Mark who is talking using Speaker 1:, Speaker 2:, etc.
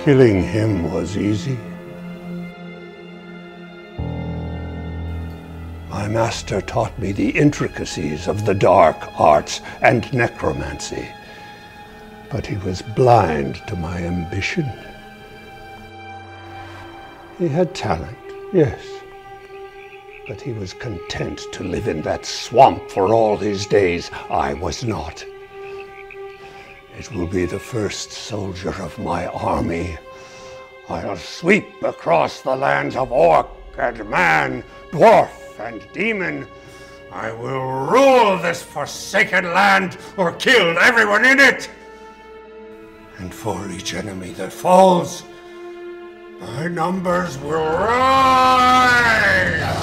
Speaker 1: Killing him was easy. My master taught me the intricacies of the dark arts and necromancy, but he was blind to my ambition. He had talent, yes, but he was content to live in that swamp for all his days. I was not. It will be the first soldier of my army. I'll sweep across the lands of orc and man, dwarf and demon. I will rule this forsaken land or kill everyone in it. And for each enemy that falls, my numbers will rise.